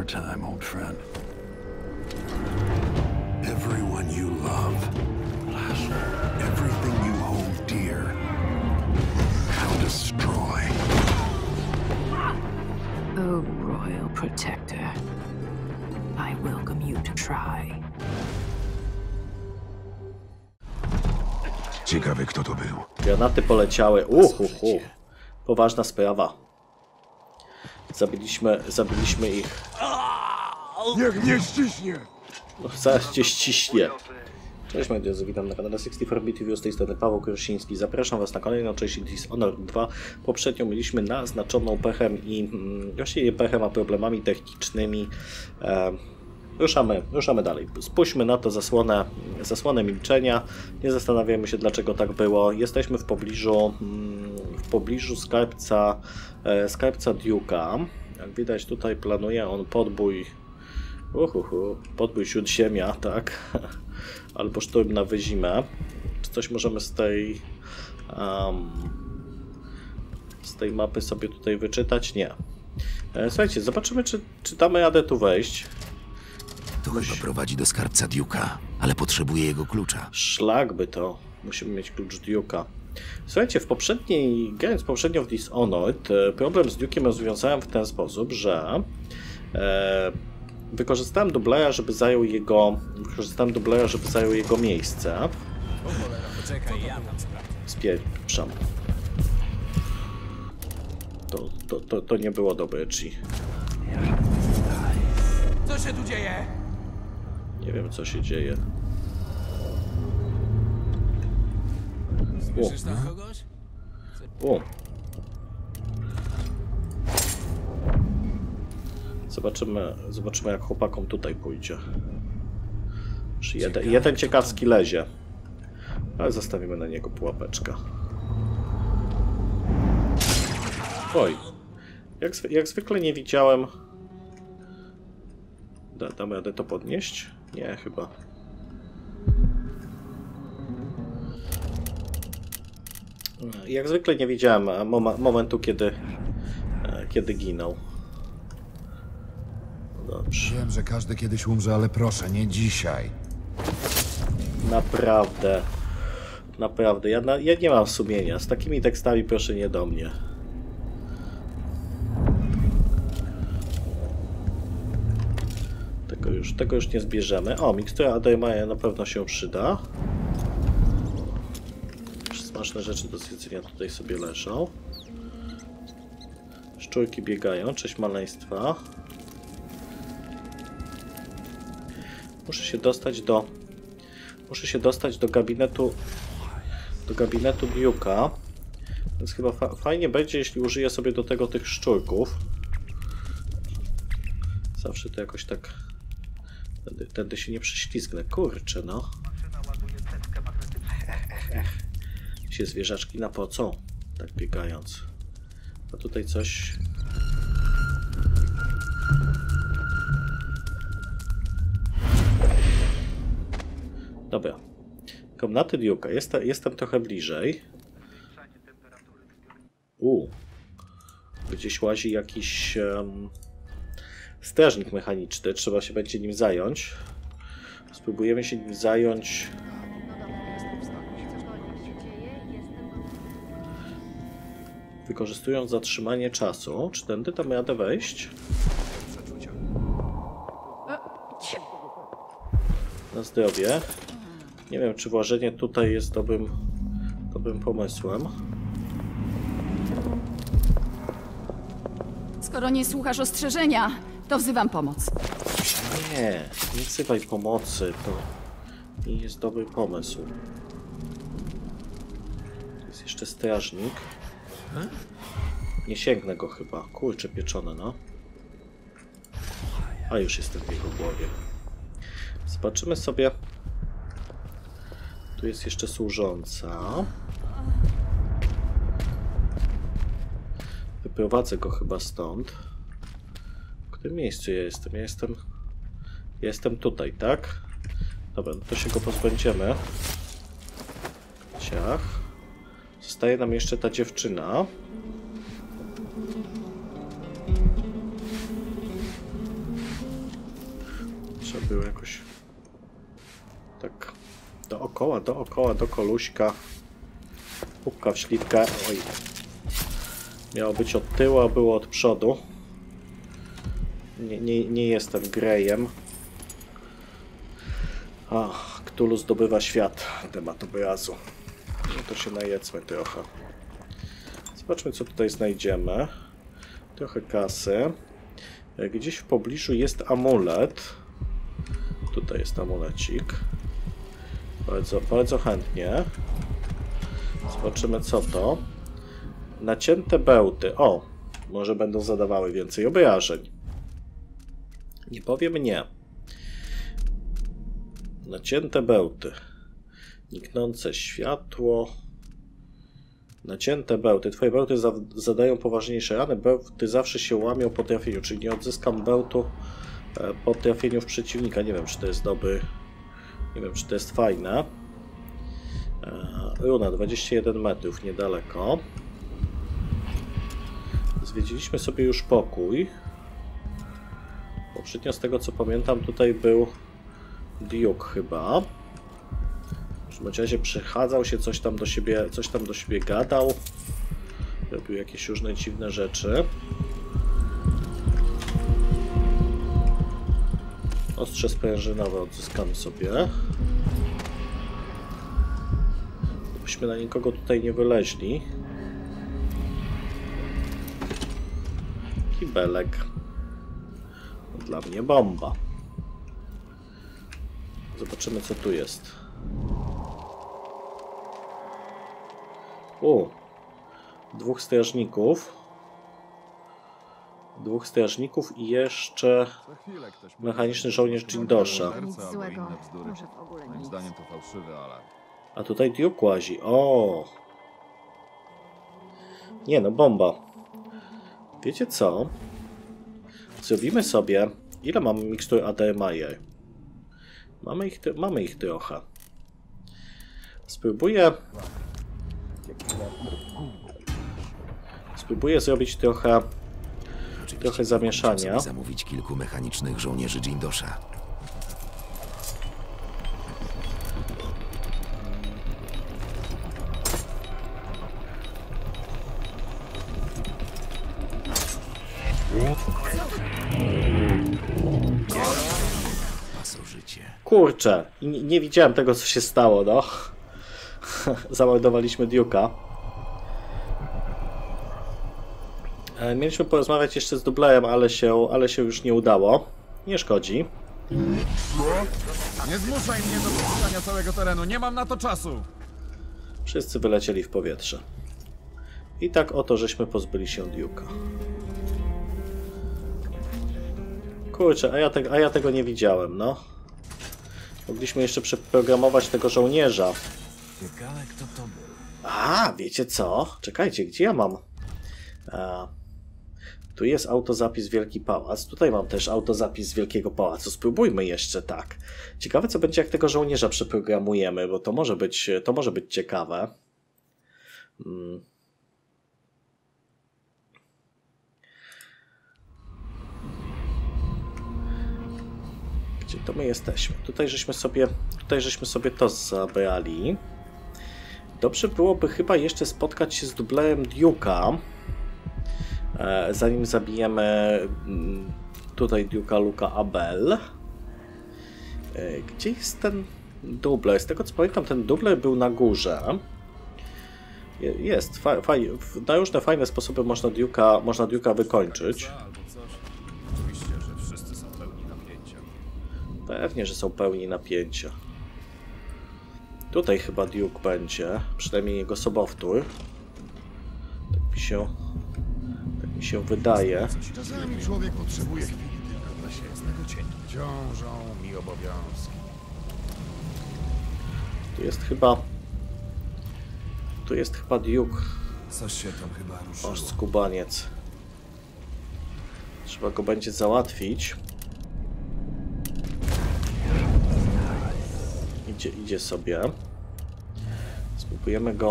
more time, old friend. Everyone you love, everything you hold dear, I'll destroy. Oh, Royal Protector, I welcome you to try. Ciekawy, kto to był. Granaty poleciały. Poważna sprawa. Zabiliśmy ich. Niech mnie ściśnie! No, zaraz cię ściśnie. Cześć, moi drodzy, witam na kanale 64-Bit TV, z tej strony Paweł Krosiński. Zapraszam Was na kolejną część Dishonored 2. Poprzednio mieliśmy naznaczoną pechem i właściwie pechem, a problemami technicznymi. Ruszamy dalej. Spójrzmy na to zasłonę milczenia. Nie zastanawiajmy się, dlaczego tak było. Jesteśmy w pobliżu skarbca Duke'a. Jak widać, tutaj planuje on podbój. Podbój Śródziemia, tak? Albo szturm na Wyzimę. Czy coś możemy z tej mapy sobie tutaj wyczytać? Nie. Słuchajcie, zobaczymy, czy damy radę tu wejść. To chyba prowadzi do skarbca Duke'a, ale potrzebuje jego klucza. Szlak by to. Musimy mieć klucz Duke'a. Słuchajcie, grając poprzednio w Dishonored, problem z Duke'iem rozwiązałem w ten sposób, że wykorzystałem dublera, żeby zajął jego miejsce. Spieprzam. To nie było dobre, Chi. Co się tu dzieje? Nie wiem, co się dzieje. Słyszysz tam kogoś? Zobaczymy, jak chłopakom tutaj pójdzie. Jeden ciekawski lezie. Ale zostawimy na niego pułapeczkę. Oj. Jak zwykle nie widziałem... Damy radę to podnieść? Nie, chyba. Jak zwykle nie widziałem momentu, kiedy ginął. Dobrze. Wiem, że każdy kiedyś umrze, ale proszę, nie dzisiaj. Naprawdę. Ja nie mam sumienia. Z takimi tekstami proszę nie do mnie. Tego już nie zbierzemy. O, mikstura Ademaja na pewno się przyda. Smaczne rzeczy do zjedzenia tutaj sobie leżą. Szczurki biegają. Cześć maleństwa. Muszę się dostać do gabinetu Duke'a. Więc chyba fajnie będzie, jeśli użyję sobie do tego tych szczurków. Zawsze to jakoś tak... Tędy się nie prześlizgnę. Kurczę, no. Się zwierzaczki napocą, tak biegając. A tutaj coś... Dobra. Komnaty Duke'a. Jestem trochę bliżej. Gdzieś łazi jakiś strażnik mechaniczny. Trzeba się będzie nim zająć. Spróbujemy się nim zająć. Wykorzystując zatrzymanie czasu. Czy tędy tam radę wejść? Na zdrowie. Nie wiem, czy włażenie tutaj jest dobrym pomysłem. Skoro nie słuchasz ostrzeżenia, to wzywam pomoc. Nie wzywaj pomocy. To nie jest dobry pomysł. Jest jeszcze strażnik. Nie sięgnę go chyba. Kurczę pieczone, no. A już jestem w jego głowie. Zobaczymy sobie. Tu jest jeszcze służąca. Wyprowadzę go chyba stąd. W którym miejscu ja jestem? Ja jestem tutaj, tak? Dobra, no to się go pozbędziemy. Ciach. Zostaje nam jeszcze ta dziewczyna. był jakoś tak dookoła, do koluśka. Pupka w śliwkę. Oj. Miało być od tyłu, a było od przodu. Nie jestem Grejem. Cthulhu zdobywa świat. Temat obrazu. No to się najedzmy trochę. Zobaczmy, co tutaj znajdziemy. Trochę kasy. Gdzieś w pobliżu jest amulet. Tutaj jest amulecik. Bardzo chętnie. Zobaczymy, co to. Nacięte bełty. O! Może będą zadawały więcej obrażeń. Nie powiem nie. Nacięte bełty. Niknące światło. Nacięte bełty. Twoje bełty zadają poważniejsze rany. Bełty zawsze się łamią po trafieniu, czyli nie odzyskam bełtu po trafieniu w przeciwnika. Nie wiem, czy to jest dobry. Nie wiem, czy to jest fajne. Runa 21 metrów, niedaleko. Zwiedziliśmy sobie już pokój. Poprzednio, z tego co pamiętam, tutaj był Duke chyba. W każdym razie przechadzał się, coś tam do siebie gadał. Robił jakieś różne dziwne rzeczy. Ostrze sprężynowe odzyskamy sobie. Byśmy na nikogo tutaj nie wyleźli. Kibelek. Dla mnie bomba. Zobaczymy, co tu jest. Dwóch strażników i jeszcze mechaniczny żołnierz Jindosza. Nic złego. Może w ogóle nic. Moim zdaniem to fałszywy alarm. A tutaj Duke łazi. O! Nie no, bomba. Wiecie co? Zrobimy sobie... Ile mamy mikstur ADMIR? Mamy ich trochę. Spróbuję zrobić trochę zamieszania. Sobie zamówić kilku mechanicznych żołnierzy Jindosza. Pasożycie. Kurczę, nie widziałem tego, co się stało, no. Zamordowaliśmy Duke'a. Mieliśmy porozmawiać jeszcze z dublerem, ale się już nie udało. Nie szkodzi. Nie zmuszaj mnie do poszukiwania całego terenu, nie mam na to czasu! Wszyscy wylecieli w powietrze. I tak oto żeśmy pozbyli się Duke'a. Kurczę, a ja tego nie widziałem, no. Mogliśmy jeszcze przeprogramować tego żołnierza. Ciekawe, kto to był. A, wiecie co? Czekajcie, gdzie ja mam? Tu jest autozapis Wielki Pałac. Tutaj mam też autozapis z Wielkiego Pałacu. Spróbujmy jeszcze tak. Ciekawe, co będzie, jak tego żołnierza przeprogramujemy, bo to może być ciekawe. Gdzie to my jesteśmy? Tutaj żeśmy sobie to zabrali. Dobrze byłoby chyba jeszcze spotkać się z dublerem Duke'a, zanim zabijemy tutaj Duke'a Luca Abel. Gdzie jest ten dubler? Z tego co pamiętam, ten dubler był na górze. Jest, na różne fajne sposoby można Duke'a wykończyć. Oczywiście, że wszyscy są pełni napięcia. Pewnie, że są pełni napięcia. Tutaj chyba Duke będzie, przynajmniej jego sobowtór. Tak mi się wydaje. Czasami człowiek potrzebuje chwili tylko dla siebie. Ciążą mi obowiązki. Tu jest chyba Duke. Coś się tam chyba ruszyło. Oż skubaniec. Trzeba go będzie załatwić. Idzie sobie. Spróbujemy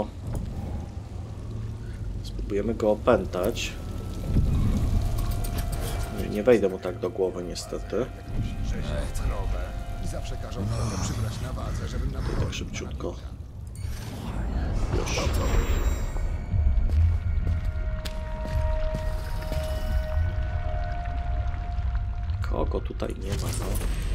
go opętać. Nie wejdę mu tak do głowy niestety. krowę i zawsze każą krowę przybrać na wadze, żebym na to Tak szybciutko. Już. Kogo tutaj nie ma, no.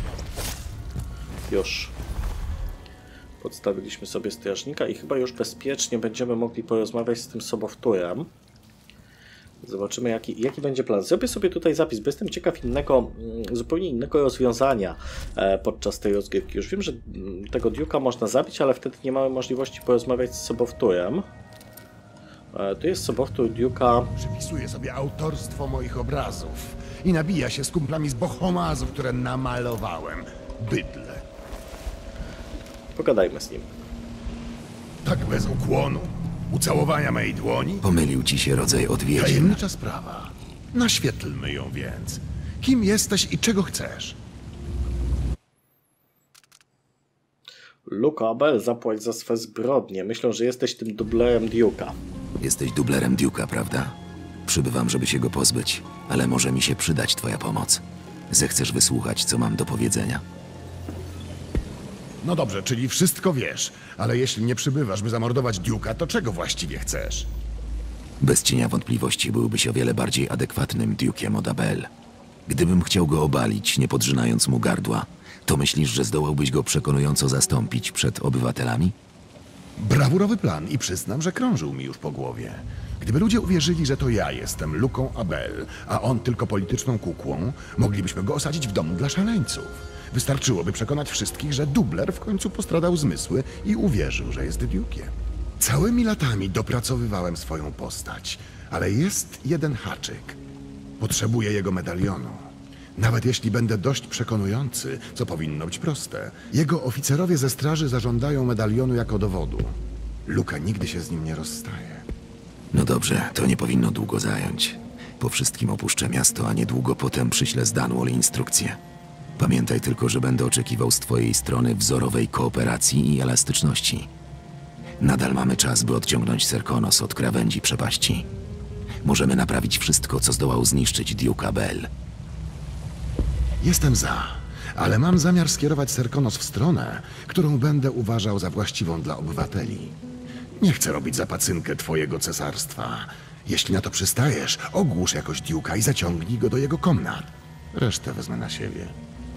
Już. Podstawiliśmy sobie strażnika i chyba już bezpiecznie będziemy mogli porozmawiać z tym sobowtórem. Zobaczymy jaki będzie plan. Zrobię sobie tutaj zapis, bo jestem ciekaw zupełnie innego rozwiązania podczas tej rozgrywki. Już wiem, że tego Duke'a można zabić, ale wtedy nie mamy możliwości porozmawiać z sobowtórem. Tu jest sobowtór Duke'a. przypisuje sobie autorstwo moich obrazów i nabija się z kumplami z bohomazów, które namalowałem. Bydle. Pogadajmy z nim. Tak bez ukłonu? Ucałowania mej dłoni? Pomylił ci się rodzaj odwiedzin. Tajemnicza sprawa. Naświetlmy ją więc. Kim jesteś i czego chcesz? Luke Abel, zapłać za swe zbrodnie. Myślę, że jesteś tym dublerem Duke'a. Jesteś dublerem Duke'a, prawda? Przybywam, żeby się go pozbyć, ale może mi się przydać twoja pomoc. Zechcesz wysłuchać, co mam do powiedzenia? No dobrze, czyli wszystko wiesz, ale jeśli nie przybywasz, by zamordować Duke'a, to czego właściwie chcesz? Bez cienia wątpliwości byłbyś o wiele bardziej adekwatnym Duke'iem od Abel. Gdybym chciał go obalić, nie podrzynając mu gardła, to myślisz, że zdołałbyś go przekonująco zastąpić przed obywatelami? Brawurowy plan i przyznam, że krążył mi już po głowie. Gdyby ludzie uwierzyli, że to ja jestem Luką Abel, a on tylko polityczną kukłą, moglibyśmy go osadzić w domu dla szaleńców. Wystarczyłoby przekonać wszystkich, że dubler w końcu postradał zmysły i uwierzył, że jest Duke'iem. Całymi latami dopracowywałem swoją postać, ale jest jeden haczyk. Potrzebuję jego medalionu. Nawet jeśli będę dość przekonujący, co powinno być proste, jego oficerowie ze straży zażądają medalionu jako dowodu. Luka nigdy się z nim nie rozstaje. No dobrze, to nie powinno długo zająć. Po wszystkim opuszczę miasto, a niedługo potem przyślę z Dunwall instrukcje. Pamiętaj tylko, że będę oczekiwał z twojej strony wzorowej kooperacji i elastyczności. Nadal mamy czas, by odciągnąć Serkonos od krawędzi przepaści. Możemy naprawić wszystko, co zdołał zniszczyć Duke Abel. Jestem za, ale mam zamiar skierować Serkonos w stronę, którą będę uważał za właściwą dla obywateli. Nie chcę robić za pacynkę twojego cesarstwa. Jeśli na to przystajesz, ogłusz jakoś Duke'a i zaciągnij go do jego komnat. Resztę wezmę na siebie.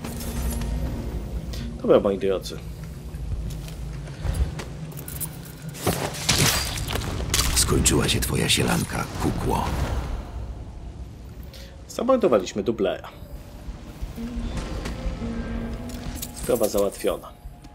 Dobra, moi drodzy. Skończyła się twoja sielanka, kukło. Zamordowaliśmy dublera. Sprawa załatwiona.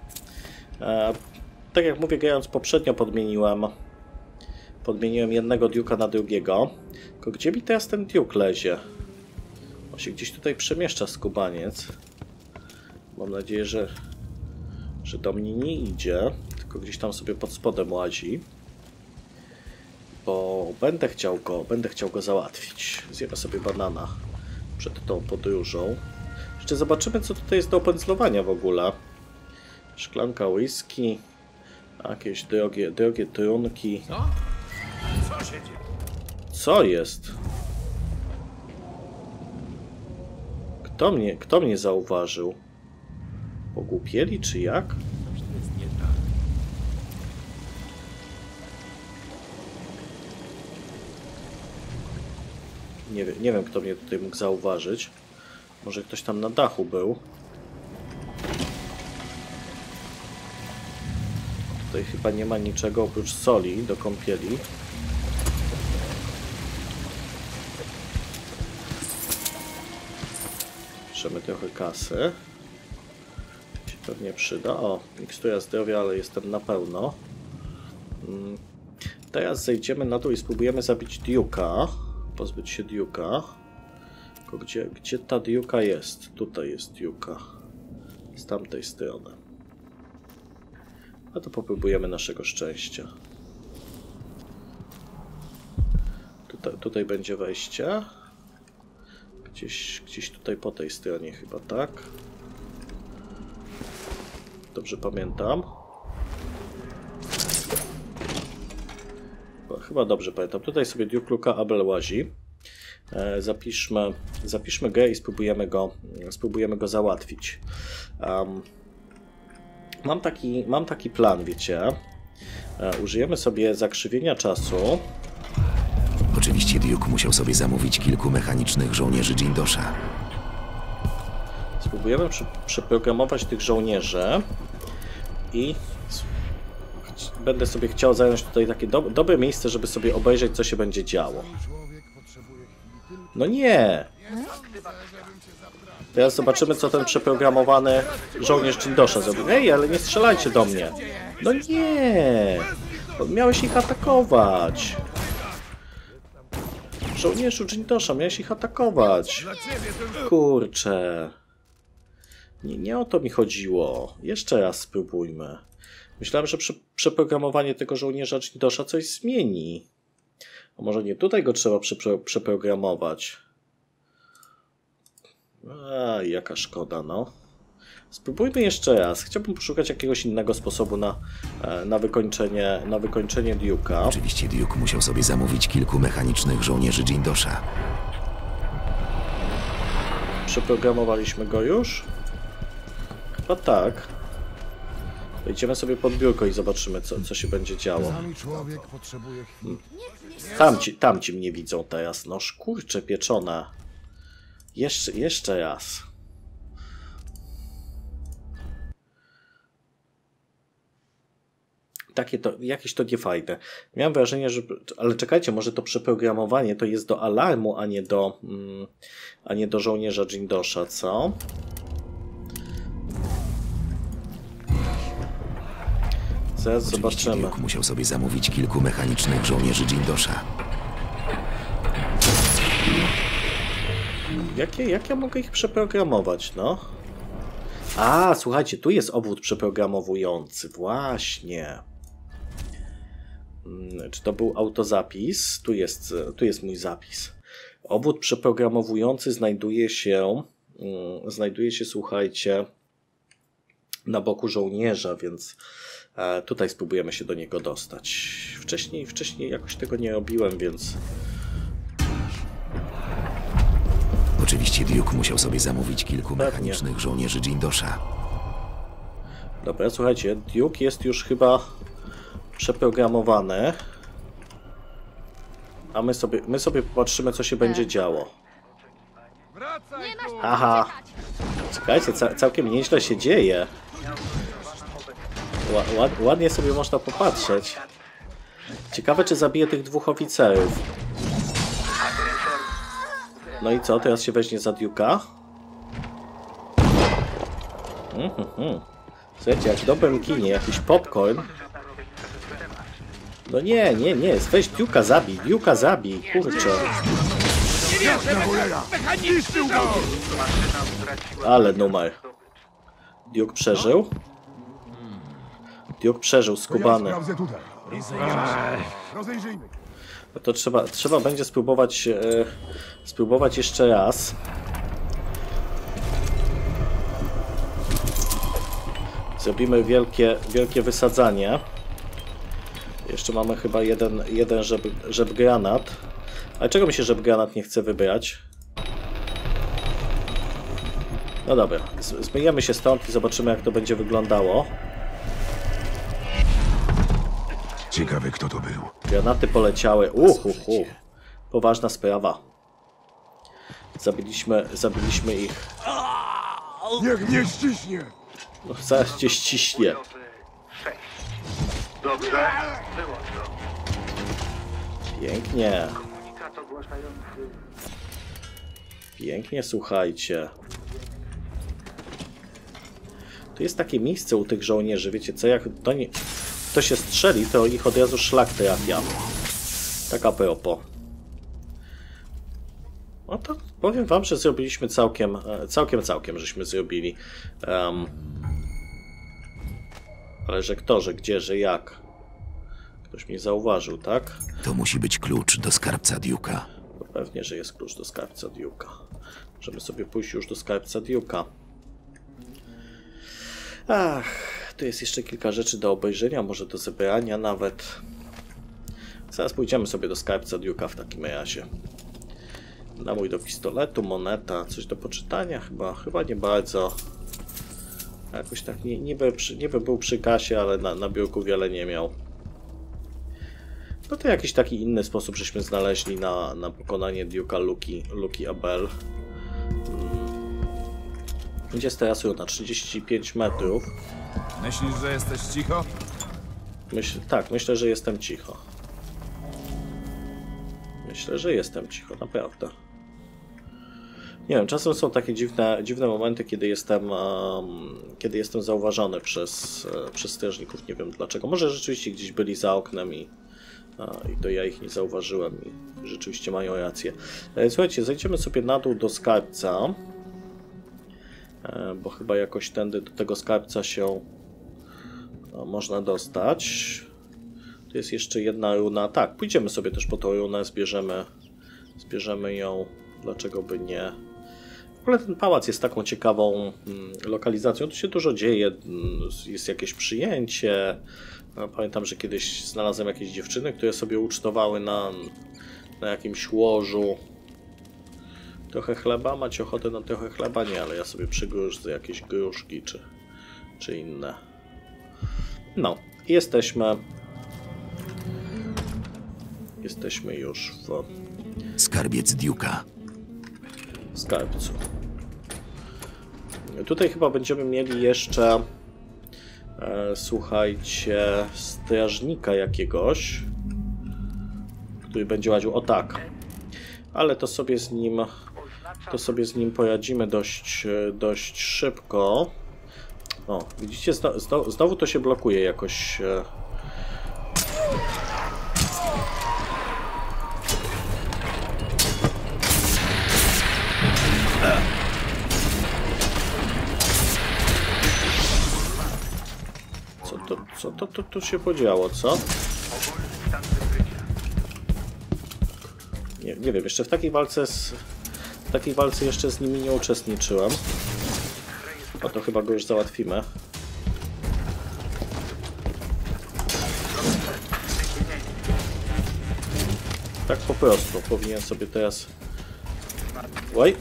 Tak jak mówię, grając poprzednio podmieniłem jednego Duke'a na drugiego. Tylko gdzie mi teraz ten Duke lezie? On się gdzieś tutaj przemieszcza, skubaniec. Mam nadzieję, że do mnie nie idzie, tylko gdzieś tam sobie pod spodem łazi. Bo będę chciał go załatwić. Zjemy sobie banana przed tą podróżą. Jeszcze zobaczymy, co tutaj jest do opędzlowania w ogóle. Szklanka whisky, jakieś drogie trunki. Co się dzieje? Co jest? Kto mnie zauważył? Ogłupieli czy jak? Nie wiem, kto mnie tutaj mógł zauważyć. Może ktoś tam na dachu był. Tutaj chyba nie ma niczego oprócz soli do kąpieli. Bierzemy trochę kasy. Się pewnie przyda. O, mikstura zdrowia, ale jestem na pełno. Teraz zejdziemy na dół i spróbujemy zabić Duke'a. Pozbyć się Duke'a. Tylko gdzie ta Duke'a jest? Tutaj jest Duke'a. Z tamtej strony. A to popróbujemy naszego szczęścia. Tutaj będzie wejście. Gdzieś tutaj po tej stronie chyba, tak? Dobrze pamiętam. Chyba dobrze pamiętam. Tutaj sobie Duke Luka Abel łazi. Zapiszmy grę i spróbujemy go załatwić. Mam taki plan, wiecie. Użyjemy sobie zakrzywienia czasu. Oczywiście Duke musiał sobie zamówić kilku mechanicznych żołnierzy Jindosha. Spróbujemy przeprogramować tych żołnierzy i będę sobie chciał zająć tutaj takie dobre miejsce, żeby sobie obejrzeć, co się będzie działo. No nie! Teraz zobaczymy, co ten przeprogramowany żołnierz Jindosha zrobił. Ej, ale nie strzelajcie do mnie! No nie! Miałeś ich atakować! Żołnierzu Jindosha, miałeś ich atakować! Kurczę! Nie o to mi chodziło. Jeszcze raz spróbujmy. Myślałem, że przeprogramowanie tego żołnierza Jindosha coś zmieni. A może nie tutaj go trzeba przeprogramować? Jaka szkoda, no. Spróbujmy jeszcze raz. Chciałbym poszukać jakiegoś innego sposobu na wykończenie Duke'a. Oczywiście Duke musiał sobie zamówić kilku mechanicznych żołnierzy Jindosha. Przeprogramowaliśmy go już? Chyba tak. Wejdziemy sobie pod biurko i zobaczymy, co się będzie działo. Tamci mnie widzą teraz. No kurczę pieczone. Jeszcze raz. Jakieś to niefajne. Miałem wrażenie, że... Ale czekajcie, może to przeprogramowanie to jest do alarmu, a nie do żołnierza Jindosha, co? Zaraz zobaczymy. Duke musiał sobie zamówić kilku mechanicznych żołnierzy Jindosha. Jak ja mogę ich przeprogramować, no? Słuchajcie, tu jest obwód przeprogramowujący. Właśnie. Czy to był autozapis? Tu jest mój zapis. Obwód przeprogramowujący znajduje się, słuchajcie, na boku żołnierza, więc tutaj spróbujemy się do niego dostać. Wcześniej jakoś tego nie robiłem, więc... Oczywiście Duke musiał sobie zamówić kilku mechanicznych żołnierzy Jindosha. Dobra, słuchajcie, Duke jest już chyba przeprogramowany. A my sobie popatrzymy, co się będzie działo. Aha. Czekajcie, całkiem nieźle się dzieje. Ładnie sobie można popatrzeć. Ciekawe, czy zabije tych dwóch oficerów. No i co? Teraz się weźmie za Duke'a? Słuchajcie, jak w dobrym kinie, jakiś popcorn. No nie, weź Duke'a zabij, kurczę. Ale numer. Duke przeżył? Duke przeżył, skubany. No to trzeba będzie spróbować jeszcze raz. Zrobimy wielkie wysadzanie. Jeszcze mamy chyba jeden żeb granat. Ale czego mi się żeb granat nie chce wybrać? No dobra, zmyjemy się stąd i zobaczymy, jak to będzie wyglądało. Ciekawe, kto to był. Granaty poleciały. Poważna sprawa. Zabiliśmy ich. Niech mnie ściśnie! No, zaraz cię ściśnie. Dobrze, było to. Pięknie. Komunikat ogłaszający. Pięknie, słuchajcie. Tu jest takie miejsce u tych żołnierzy, wiecie co, jak to się strzeli, to ich od razu szlak trafia. Tak a propos. No to powiem wam, że zrobiliśmy całkiem żeśmy zrobili. Ale że kto, że gdzie, że jak? Ktoś mnie zauważył, tak? To musi być klucz do skarbca Duke'a. No pewnie, że jest klucz do skarbca Duke'a. Możemy sobie pójść już do skarbca Duke'a. Tu jest jeszcze kilka rzeczy do obejrzenia, może do zebrania nawet. Zaraz pójdziemy sobie do skarbca Duke'a w takim razie. Nabój do pistoletu, moneta, coś do poczytania? Chyba nie bardzo. Jakoś tak niby był przy kasie, ale na biurku wiele nie miał. No to jakiś taki inny sposób żeśmy znaleźli na pokonanie Duke'a Luki Abel. Gdzie jest teraz runa? 35 metrów. Myślisz, że jesteś cicho? Tak, myślę, że jestem cicho. Myślę, że jestem cicho, naprawdę. Nie wiem, czasem są takie dziwne momenty, kiedy jestem zauważony przez strażników. Nie wiem dlaczego. Może rzeczywiście gdzieś byli za oknem i to ja ich nie zauważyłem i rzeczywiście mają rację. Słuchajcie, zejdziemy sobie na dół do skarbca, bo chyba jakoś tędy do tego skarbca się można dostać. Tu jest jeszcze jedna runa. Tak, pójdziemy sobie też po tą runę, zbierzemy ją. Dlaczego by nie? W ogóle ten pałac jest taką ciekawą lokalizacją. Tu się dużo dzieje. Jest jakieś przyjęcie. Pamiętam, że kiedyś znalazłem jakieś dziewczyny, które sobie ucztowały na jakimś łożu. Trochę chleba? Macie ochotę na trochę chleba? Nie, ale ja sobie przygrużę jakieś gruszki czy inne. No, jesteśmy już w Skarbiec Duke'a. skarbcu. Tutaj chyba będziemy mieli jeszcze słuchajcie, strażnika jakiegoś, który będzie łaził. O tak. Ale to sobie z nim poradzimy dość szybko. O, widzicie, znowu to się blokuje jakoś. Co to tu się podziało, co? Nie wiem, jeszcze w takiej walce jeszcze z nimi nie uczestniczyłem. A to chyba go już załatwimy. Tak po prostu. Powinien sobie teraz... Oj!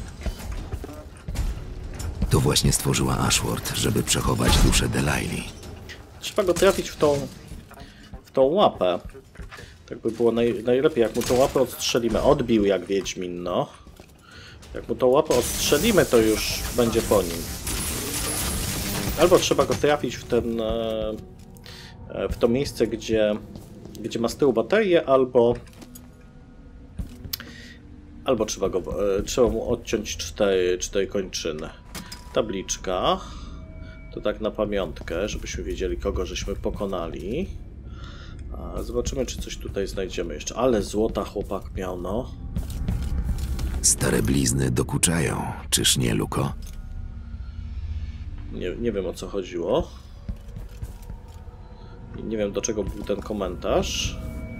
To właśnie stworzyła Ashworth, żeby przechować duszę Delaili. Trzeba go trafić w tą łapę. Tak by było najlepiej, jak mu tą łapę odstrzelimy. Odbił jak Wiedźmin, no. Jak mu tą łapę odstrzelimy, to już będzie po nim. Albo trzeba go trafić w to miejsce, gdzie ma z tyłu baterię, albo trzeba mu odciąć cztery kończyny. Tabliczka. To tak na pamiątkę, żebyśmy wiedzieli, kogo żeśmy pokonali. Zobaczymy, czy coś tutaj znajdziemy jeszcze. Ale złota chłopak miał, no. Stare blizny dokuczają, czyż nie, Luko? Nie wiem, o co chodziło. Nie wiem, do czego był ten komentarz.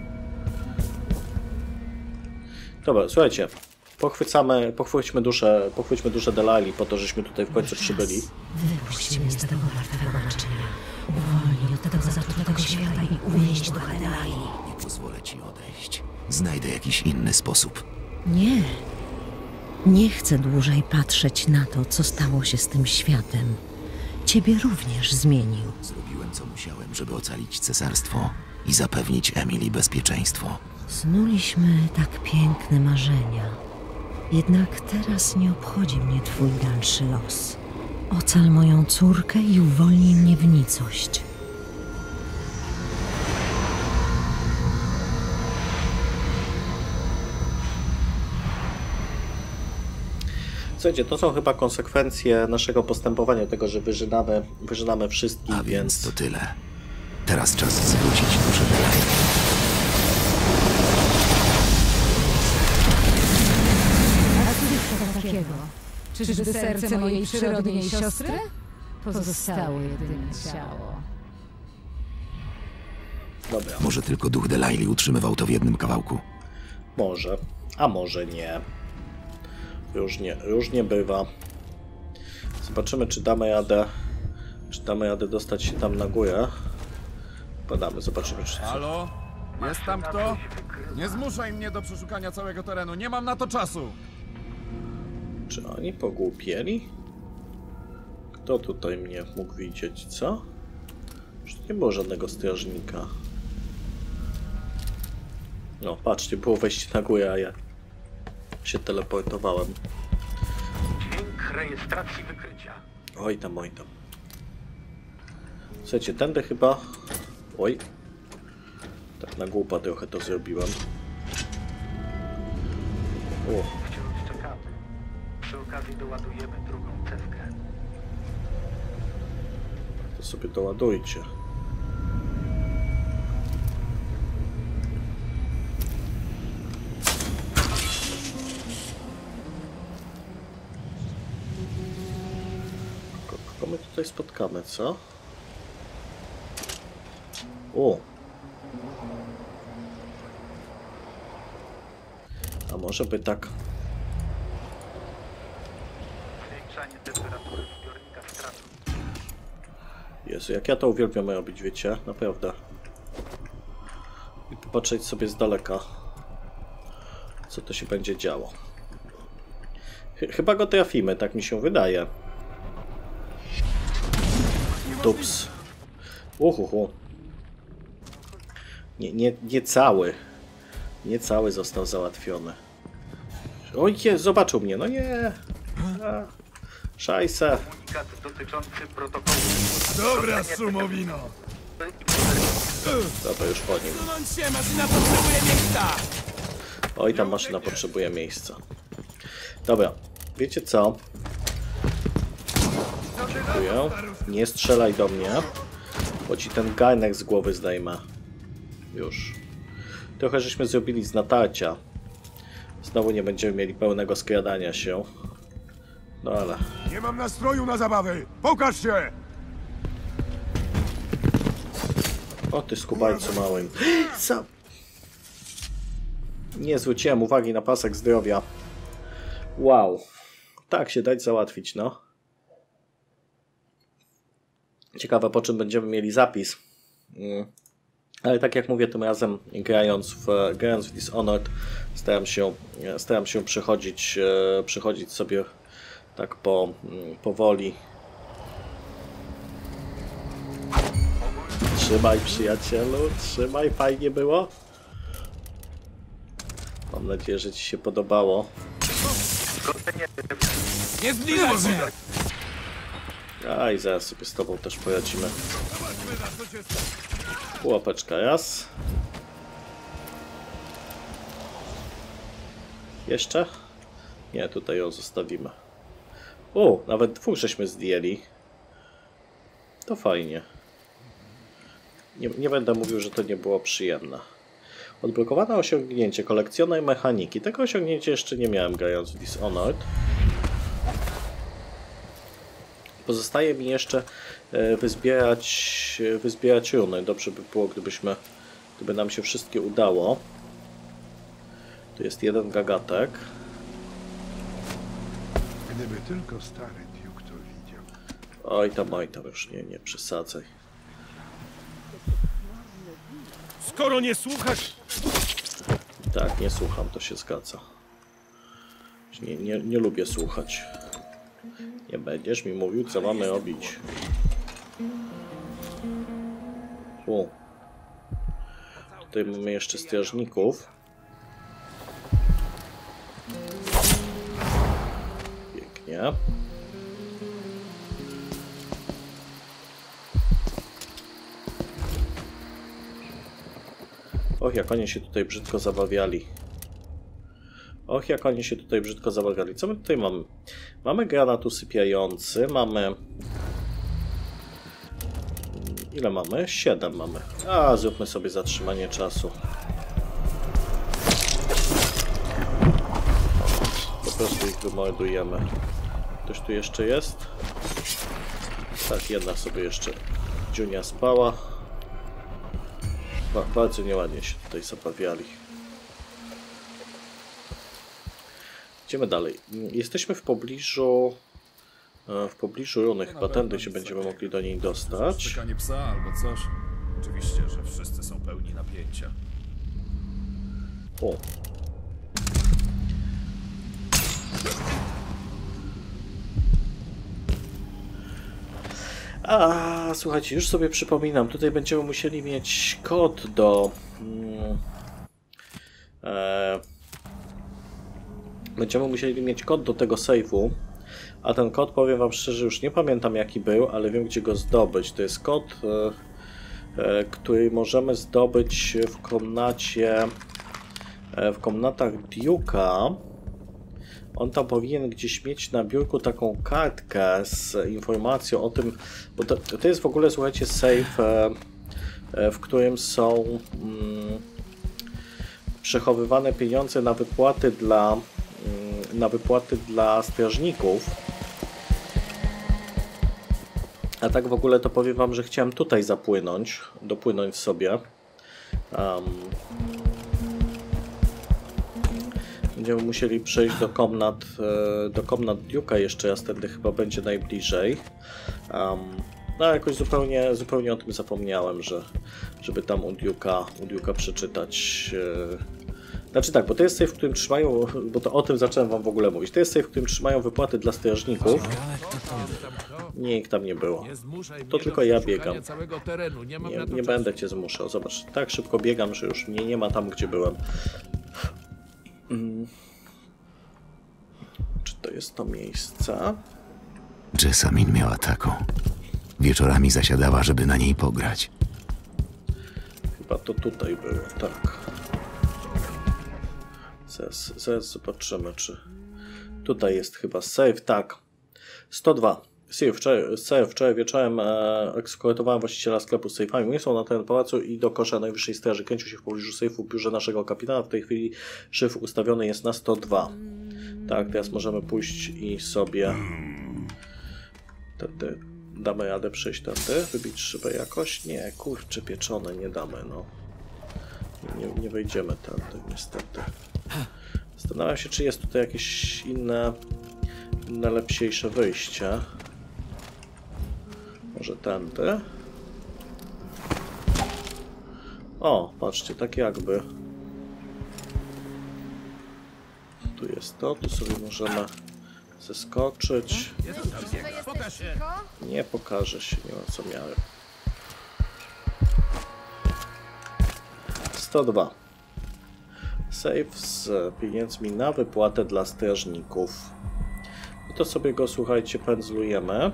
Dobra, słuchajcie. Pochwyćmy duszę Delaili po to, żeśmy tutaj w końcu przybyli. Wypuść mnie z tego martwego naczynia. Uwolnij od tego zatrutego świata i uwieźć ducha Delaili. Nie pozwolę ci odejść. Znajdę jakiś inny sposób. Nie. Nie chcę dłużej patrzeć na to, co stało się z tym światem. Ciebie również zmienił. Zrobiłem, co musiałem, żeby ocalić cesarstwo i zapewnić Emily bezpieczeństwo. Snuliśmy tak piękne marzenia. Jednak teraz nie obchodzi mnie twój dalszy los. Ocal moją córkę i uwolnij mnie w nicość. Słuchajcie, to są chyba konsekwencje naszego postępowania, tego, że wyżynamy wszystkich, A więc to tyle. Teraz czas zwrócić duszę Delaili. Takiego. Czyżby serce mojej przyrodniej siostry? Pozostało jedynie ciało. Dobra, Może tylko duch Delaili utrzymywał to w jednym kawałku. może, a może nie. Różnie bywa. Zobaczymy, czy damy radę dostać się tam na górę. Badamy, zobaczymy, czy... Halo? Jest tam kto? ukrywa. Nie zmuszaj mnie do przeszukania całego terenu, nie mam na to czasu! Czy oni pogłupieli? Kto tutaj mnie mógł widzieć, co? Już nie było żadnego strażnika. No, patrzcie, było wejście na górę, a ja się teleportowałem. Dźwięk rejestracji wykrycia. Oj tam, oj tam. Słuchajcie, tędy chyba... Oj. Tak na głupa trochę to zrobiłem. O, Wciąż czekamy. Przy okazji doładujemy drugą cewkę. to sobie doładujcie. Kogo my tutaj spotkamy, co? O! A może by tak... Zwiększanie temperatury zbiornika strachu. Jezu, jak ja to uwielbiam robić, wiecie? Naprawdę. I popatrzeć sobie z daleka, co to się będzie działo. Chyba go trafimy, tak mi się wydaje. Dups. Uhuhu. Nie cały. Nie cały został załatwiony. Oj, zobaczył mnie, no nie. Szajse. Komunikat dotyczący protokołu. Dobra, szumowino! Dobra, już po nim. Sunąć się, maszyna potrzebuje miejsca! Oj, tam maszyna potrzebuje miejsca. Dobra, wiecie co? Dziękuję. Nie strzelaj do mnie, bo ci ten garnek z głowy zdejmę. Już. Trochę żeśmy zrobili z natarcia. Znowu nie będziemy mieli pełnego skradania się. No ale... Nie mam nastroju na zabawy! Pokaż się! O ty skubajcu małym. Co? Nie zwróciłem uwagi na pasek zdrowia. Wow. Tak się dać załatwić, no. Ciekawe, po czym będziemy mieli zapis. Ale tak jak mówię, tym razem grając w Dishonored staram się przechodzić sobie tak powoli. Trzymaj, przyjacielu, trzymaj, fajnie było. Mam nadzieję, że ci się podobało. Nie zbliżaj się! A i zaraz sobie z tobą też poradzimy. Łapeczka raz. Jeszcze? Nie, tutaj ją zostawimy. O, nawet dwóch żeśmy zdjęli. To fajnie. Nie będę mówił, że to nie było przyjemne. Odblokowane osiągnięcie, kolekcjoner mechaniki. Tego osiągnięcia jeszcze nie miałem grając w Dishonored. Pozostaje mi jeszcze wyzbierać runy. Dobrze by było, gdyby nam się wszystkie udało. Tu jest jeden gagatek. Gdyby tylko stary Duke to widział. Oj tam już nie przesadzaj. Skoro nie słuchasz... Tak, nie słucham, to się zgadza. Nie lubię słuchać. Nie będziesz mi mówił, co mamy robić. Tu. Tutaj mamy jeszcze strażników. Pięknie. Och, jak oni się tutaj brzydko zabawiali. Co my tutaj mamy? Mamy granat usypiający, mamy... Ile mamy? 7 mamy. A, zróbmy sobie zatrzymanie czasu. Po prostu ich wymordujemy. Ktoś tu jeszcze jest? Tak, jedna sobie jeszcze dziunia spała. Bardzo nieładnie się tutaj zabawiali. Idziemy dalej. Jesteśmy w pobliżu runy. Chyba tędy się będziemy mogli do niej dostać. Szczekanie psa albo coś. Oczywiście, że wszyscy są pełni napięcia. O. A, słuchajcie, już sobie przypominam, tutaj będziemy musieli mieć kod do... będziemy musieli mieć kod do tego sejfu, a ten kod, powiem wam szczerze, już nie pamiętam jaki był, ale wiem gdzie go zdobyć. To jest kod, który możemy zdobyć w komnatach Duke'a. On tam powinien gdzieś mieć na biurku taką kartkę z informacją o tym, bo to jest w ogóle, słuchajcie, safe, w którym są przechowywane pieniądze na wypłaty dla strażników. A tak w ogóle to powiem wam, że chciałem tutaj dopłynąć sobie. Będziemy musieli przejść do komnat Duke'a jeszcze raz, wtedy chyba będzie najbliżej. No jakoś zupełnie o tym zapomniałem, żeby tam u Duke'a przeczytać. Znaczy tak, bo to jest safe, w którym trzymają, bo to o tym zacząłem wam w ogóle mówić. To jest safe, w którym trzymają wypłaty dla strażników. Nikt tam nie było. To tylko ja biegam. Nie będę cię zmuszał. Zobacz, tak szybko biegam, że już mnie nie ma tam, gdzie byłem. Czy to jest to miejsce? Jessamine miała taką. Wieczorami zasiadała, żeby na niej pograć. Chyba to tutaj było, tak. Zaraz zobaczymy, czy... Tutaj jest chyba safe, tak. 102. Wczoraj wieczorem ekskortowałem właściciela sklepu z sejfami. Nie są na teren pałacu i do kosza Najwyższej Straży. Kręcił się w pobliżu sejfu w biurze naszego kapitana. W tej chwili szyfr ustawiony jest na 102. Tak, teraz możemy pójść i sobie... Tędy. Damy radę przejść tędy? Wybić szybę jakoś? Nie, kurczę pieczone, nie damy, no. Nie wejdziemy tędy, niestety. Zastanawiam się, czy jest tutaj jakieś inne lepsiejsze wyjście. Może tędy? O, patrzcie, tak jakby. Tu jest to, tu sobie możemy zeskoczyć. Nie pokaże się, nie ma co miałem. 102. Safe z pieniędzmi na wypłatę dla strażników. I to sobie go, słuchajcie, pędzlujemy.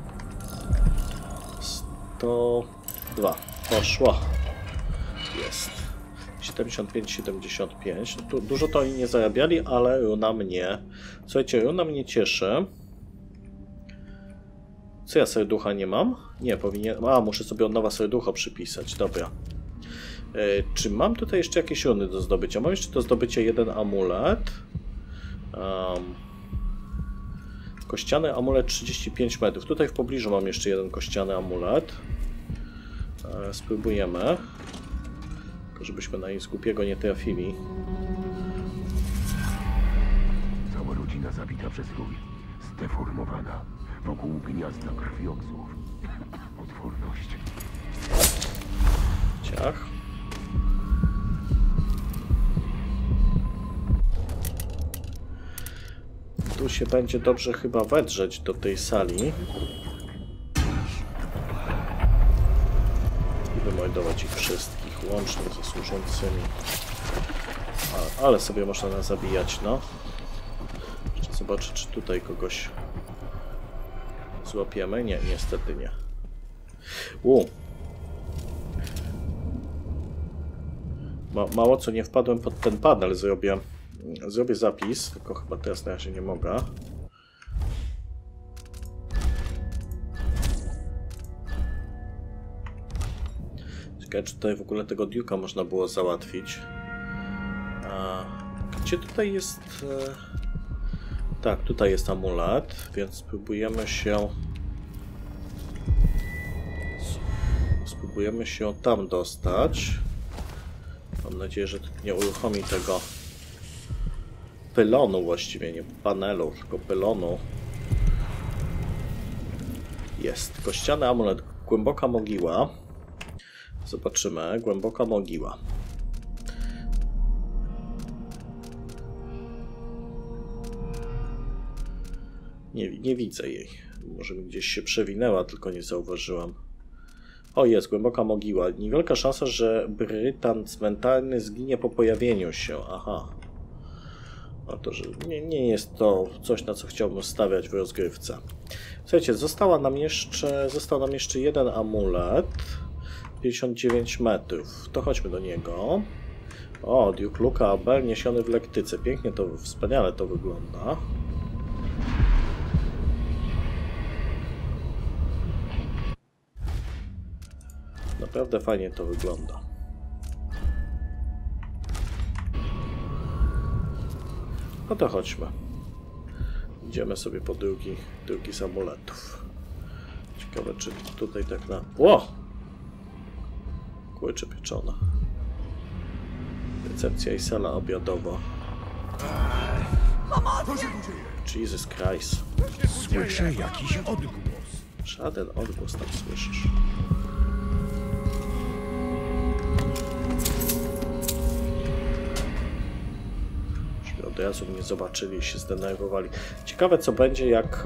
102. Poszło. Jest. 75-75. Tu dużo to oni nie zarabiali, ale runa mnie... Słuchajcie, runa mnie cieszy. Co ja serducha nie mam? Nie, powinien... A, muszę sobie od nowa serducho przypisać. Dobra. Czy mam tutaj jeszcze jakieś runy do zdobycia? Mam jeszcze do zdobycia jeden amulet. Kościany amulet 35 metrów. Tutaj w pobliżu mam jeszcze jeden kościany amulet. Spróbujemy. Tylko żebyśmy na nic głupiego nie trafili. Cała rodzina zabita przez rój. Zdeformowana. Wokół gniazda krwiodłów. Potworność. Ciach. Tu się będzie dobrze chyba wedrzeć do tej sali. I wymordować ich wszystkich, łącznie ze służącymi. Ale sobie można nas zabijać, no. Jeszcze zobaczę, czy tutaj kogoś złapiemy. Nie, niestety nie. Mało co nie wpadłem pod ten panel, zrobię zapis, tylko chyba teraz na razie nie mogę. Ciekawe, czy tutaj w ogóle tego Duke'a można było załatwić. Gdzie tutaj jest... Tak, tutaj jest amulet, więc spróbujemy się tam dostać. Mam nadzieję, że nie uruchomi tego pylonu właściwie, nie panelu, tylko pylonu. Jest. Kościany amulet. Głęboka mogiła. Zobaczymy. Głęboka mogiła. Nie widzę jej. Może mi gdzieś się przewinęła, tylko nie zauważyłam. O, jest głęboka mogiła. Niewielka szansa, że Brytan cmentarny zginie po pojawieniu się. Aha. No to, że nie jest to coś, na co chciałbym stawiać w rozgrywce. Słuchajcie, został nam jeszcze jeden amulet. 59 metrów. To chodźmy do niego. O, Duke Luca Abel niesiony w lektyce. Pięknie to, wspaniale to wygląda. Naprawdę fajnie to wygląda. No to chodźmy. Idziemy sobie po drugi z amuletów. Ciekawe, czy tutaj tak na... Ło! Kurczę pieczona. Recepcja i sala obiadowa. Jesus Christ. Słyszę jakiś odgłos. Żaden odgłos tam słyszysz. Żeby od razu mnie zobaczyli i się zdenerwowali. Ciekawe, co będzie, jak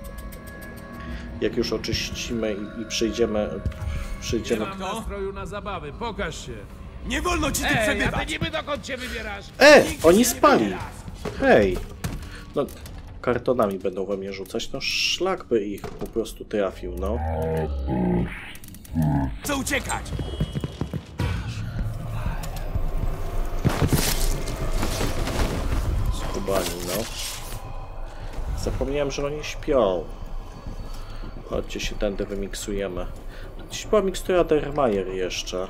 już oczyścimy i przyjdziemy. Nie mam nastroju na zabawy, pokaż się. Nie wolno ci tu przebywać! A ty niby dokąd cię wybierasz? Oni spali! Hej! No, kartonami będą we mnie rzucać, no szlak by ich po prostu trafił, no. Co uciekać? Skubani, no. Zapomniałem, że oni śpią. Chodźcie się tędy wymiksujemy. Gdzieś była mikstura Dermayer jeszcze.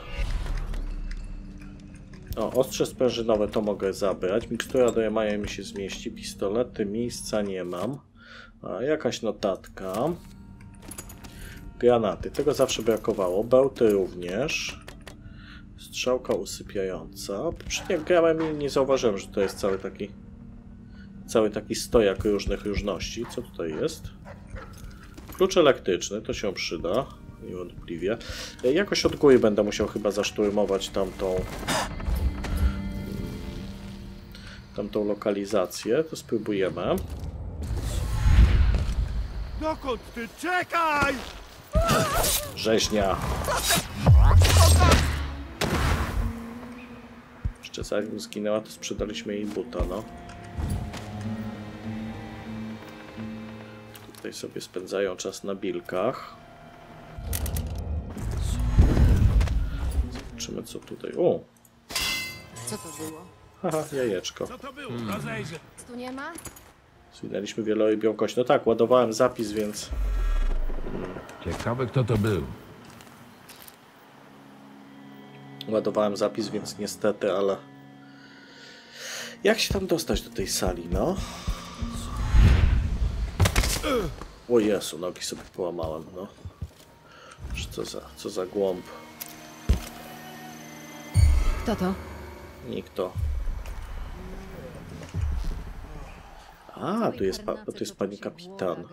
O, ostrze sprężynowe to mogę zabrać. Mikstura Dermayer mi się zmieści. Pistolety, miejsca nie mam. A, jakaś notatka. Granaty, tego zawsze brakowało. Bełty również. Strzałka usypiająca. Poprzednio jak grałem i nie zauważyłem, że to jest cały taki stojak różnych różności. Co tutaj jest? Klucz elektryczny, to się przyda. Niewątpliwie. Jakoś od góry będę musiał chyba zaszturmować tamtą lokalizację. To spróbujemy. Dokąd ty? Czekaj! Rzeźnia. Jeszcze zanim zginęła, to sprzedaliśmy jej buta, no. Tutaj sobie spędzają czas na bilkach. Zobaczymy, co tutaj... O! Co to było? Haha, jajeczko. Co to było? Rozejrzę. Tu nie ma? Zwinęliśmy wielorybią kość. No tak, ładowałem zapis, więc... Ciekawe, kto to był. Ładowałem zapis, więc niestety, ale... Jak się tam dostać do tej sali, no? O Jezu, nogi sobie połamałem, no. Co za głąb. Kto to? Nikt to. A, tu jest pani kapitan.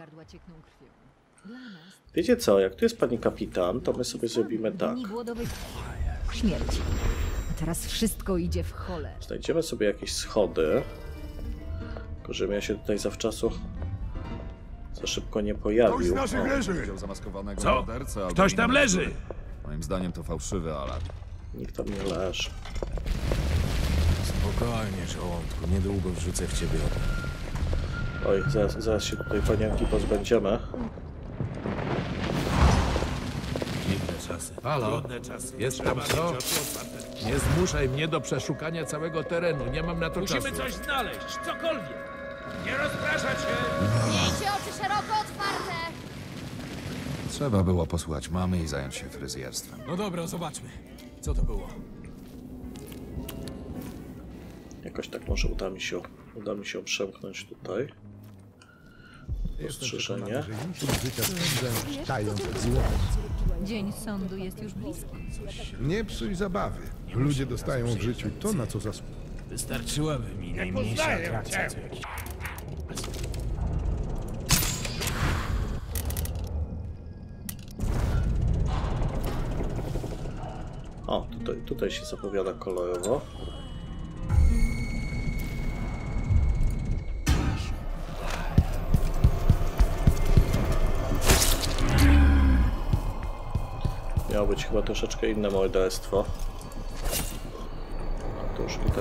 Wiecie co, jak tu jest pani kapitan, to my sobie zrobimy tak. Śmierć. A teraz wszystko idzie w cholerę. Znajdziemy sobie jakieś schody. Tylko żebym ja się tutaj zawczasu za szybko nie pojawił. Co? Ktoś tam leży! Moim zdaniem to fałszywy alarm. Nikt tam nie leży. Spokojnie, żołądku. Niedługo wrzucę w ciebie ogień. Oj, zaraz się tutaj panienki pozbędziemy. Dziwne czasy. Halo? Jest tam kto? Nie zmuszaj mnie do przeszukania całego terenu. Nie mam na to czasu. Musimy coś znaleźć. Cokolwiek. Nie rozpraszać się. Miejcie oczy szeroko otwarte! Trzeba było posłuchać mamy i zająć się fryzjerstwem. No dobra, zobaczmy. Co to było? Jakoś tak może uda mi się przemknąć tutaj. Ostrzeżenie. Dzień sądu jest już bliski. Nie psuj zabawy. Ludzie dostają w życiu to, na co zasługują. Wystarczyłaby mi najmniejsza atrakcja. O, tutaj się zapowiada kolorowo. miało być chyba troszeczkę inne morderstwo. To już i tak...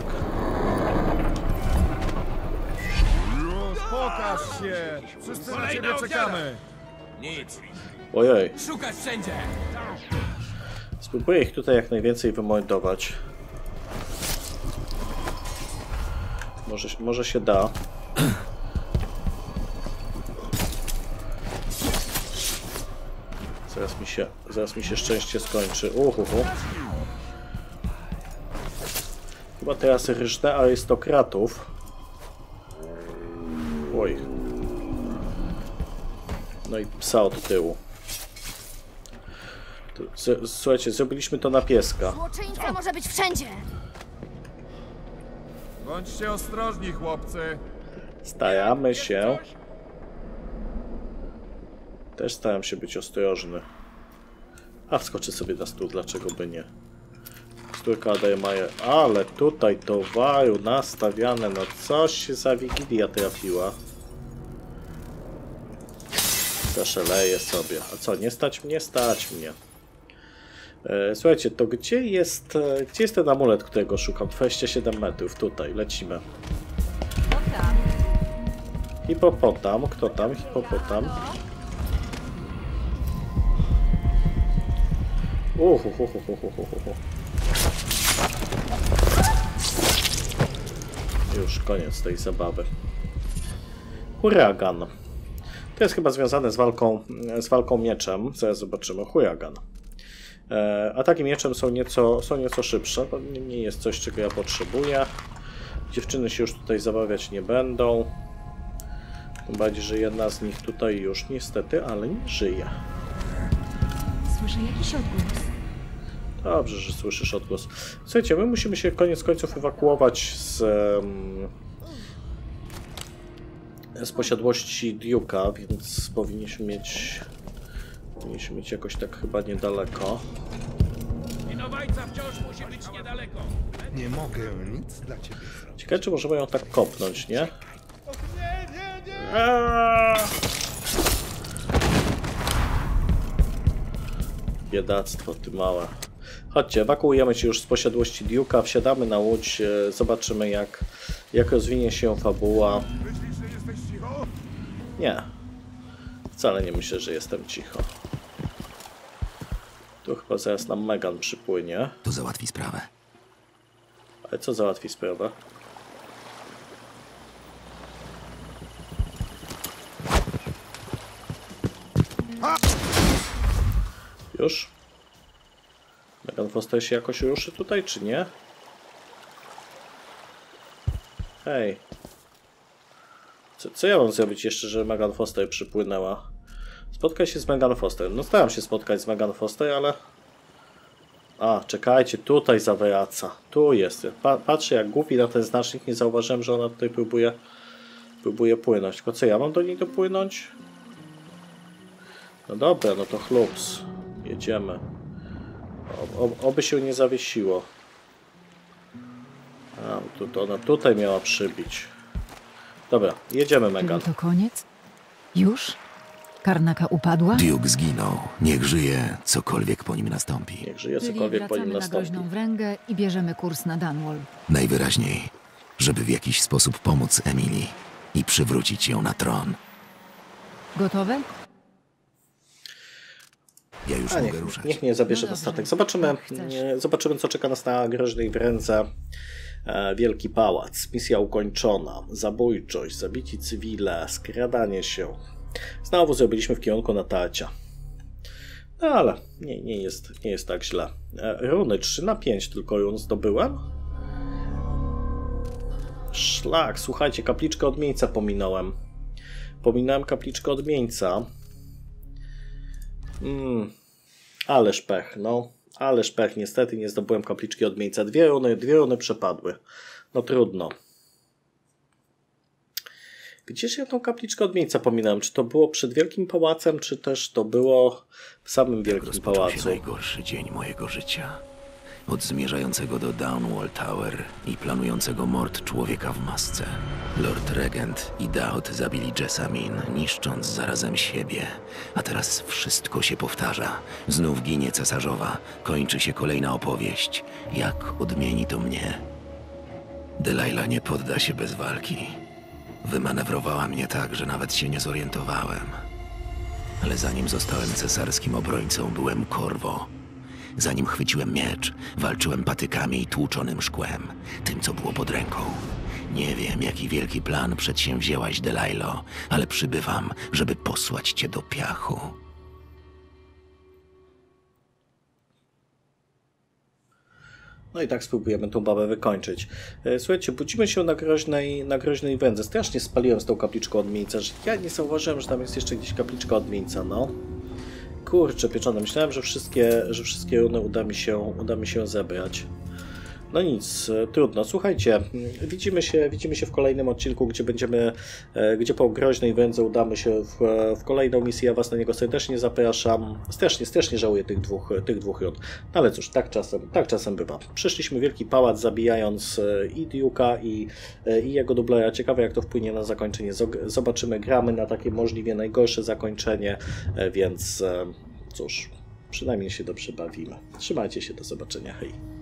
Pokaż się! Wszyscy na ciebie czekamy! Nic. Ojej. Szukać wszędzie! Spróbuję ich tutaj jak najwięcej wymordować. Może się da. Zaraz mi się szczęście skończy. Chyba teraz rżnę arystokratów. Oj. No i psa od tyłu. Słuchajcie, zrobiliśmy to na pieska. Złoczyńca może być wszędzie! Bądźcie ostrożni, chłopcy! Staramy się. Też staram się być ostrożny. A wskoczę sobie na stół, dlaczego by nie? Stórka Ademajer. Ale tutaj towaru nastawiane. No coś się za Wigilia trafiła. Zaszeleję sobie. A co, nie stać mnie? Stać mnie. Słuchajcie, to gdzie jest ten amulet, którego szukam? 27 metrów. Tutaj, lecimy. Hipopotam. Kto tam? Hipopotam. Już koniec tej zabawy. Huragan. To jest chyba związane z walką mieczem. Zaraz zobaczymy. Huragan. Ataki mieczem są nieco szybsze. To nie jest coś, czego ja potrzebuję. Dziewczyny się już tutaj zabawiać nie będą. Tym bardziej, że jedna z nich tutaj już niestety, ale nie żyje. Słyszę jakiś odgłos. Dobrze, że słyszysz odgłos. Słuchajcie, my musimy się koniec końców ewakuować z posiadłości Duke'a, więc powinniśmy mieć jakoś tak chyba niedaleko. Winowajca wciąż musi być niedaleko. Nie mogę nic dla ciebie zrobić. Ciekawe, czy możemy ją tak kopnąć, nie? Biedactwo, ty małe. Chodźcie, ewakuujemy się już z posiadłości Duke'a, wsiadamy na łódź, zobaczymy jak rozwinie się fabuła. Myślisz, że jesteś cicho? Nie. Wcale nie myślę, że jestem cicho. Tu chyba zaraz nam Megan przypłynie. To załatwi sprawę. Ale co załatwi sprawę? Już? Megan Foster się jakoś ruszy tutaj, czy nie? Hej. Co ja mam zrobić jeszcze, żeby Megan Foster przypłynęła? Spotkaj się z Megan Foster. No staram się spotkać z Megan Foster, ale... A, czekajcie, tutaj zawraca. Tu jest. Patrzę jak głupi na ten znacznik, nie zauważyłem, że ona tutaj próbuje płynąć. Tylko co, ja mam do niej dopłynąć? No dobra, no to chlups. Jedziemy. Oby się nie zawiesiło. A, to ona tutaj miała przybić. Dobra, jedziemy, Megan. Czyli to koniec? Już? Karnaka upadła? Duke zginął. Niech żyje, cokolwiek po nim nastąpi. Niech żyje, Czyli cokolwiek po nim wracamy na nastąpi. groźną wręgę i bierzemy kurs na Dunwall. Najwyraźniej, żeby w jakiś sposób pomóc Emily i przywrócić ją na tron. Gotowe? Ja już mogę ruszać. Niech mnie zabierze na statek. Zobaczymy, co czeka nas na groźnej wrędze. Wielki pałac, misja ukończona, zabójczość, zabici cywile, skradanie się. Znowu zrobiliśmy w kierunku natarcia. No ale nie jest tak źle. Runy 3/5 tylko run zdobyłem. Szlak, słuchajcie, kapliczkę odmieńca pominąłem. Pominąłem kapliczkę odmieńca. Ależ pech, no. Ależ pech, niestety nie zdobyłem kapliczki odmieńca. Dwie runy przepadły. No trudno. Gdzież ja tą kapliczkę odmieńca pominąłem? Czy to było przed Wielkim Pałacem, czy też to było w samym Wielkim Pałacu? Się najgorszy dzień mojego życia. Od zmierzającego do Downwall Tower i planującego mord człowieka w masce. Lord Regent i Daot zabili Jessamine, niszcząc zarazem siebie. A teraz wszystko się powtarza. Znów ginie cesarzowa. Kończy się kolejna opowieść. Jak odmieni to mnie? Delilah nie podda się bez walki. Wymanewrowała mnie tak, że nawet się nie zorientowałem. Ale zanim zostałem cesarskim obrońcą, byłem Corvo. Zanim chwyciłem miecz, walczyłem patykami i tłuczonym szkłem, tym co było pod ręką. Nie wiem, jaki wielki plan przedsięwzięłaś, Delilah, ale przybywam, żeby posłać cię do piachu. No i tak spróbujemy tą babę wykończyć. Słuchajcie, budzimy się na groźnej wędze. Strasznie spaliłem z tą kapliczką od miejsca, że ja nie zauważyłem, że tam jest jeszcze gdzieś kapliczka od miejsca, no. Kurczę pieczone, myślałem, że wszystkie runy uda mi się zebrać. No nic, trudno. Słuchajcie, widzimy się w kolejnym odcinku, gdzie po groźnej wędze udamy się w kolejną misję. Ja was na niego serdecznie zapraszam. Strasznie żałuję tych dwóch rund. No ale cóż, tak czasem bywa. Przeszliśmy wielki pałac, zabijając i Duke'a, i jego dublera. Ciekawe, jak to wpłynie na zakończenie. Zobaczymy, gramy na takie możliwie najgorsze zakończenie, więc cóż, przynajmniej się dobrze bawimy. Trzymajcie się, do zobaczenia, hej.